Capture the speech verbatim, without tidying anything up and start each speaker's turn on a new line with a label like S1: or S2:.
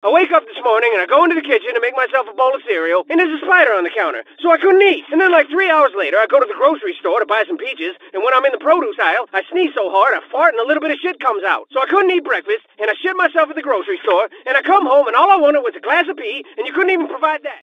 S1: I wake up this morning and I go into the kitchen to make myself a bowl of cereal, and there's a spider on the counter, so I couldn't eat. And then like three hours later, I go to the grocery store to buy some peaches, and when I'm in the produce aisle, I sneeze so hard I fart and a little bit of shit comes out. So I couldn't eat breakfast, and I shit myself at the grocery store, and I come home and all I wanted was a glass of pee, and you couldn't even provide that.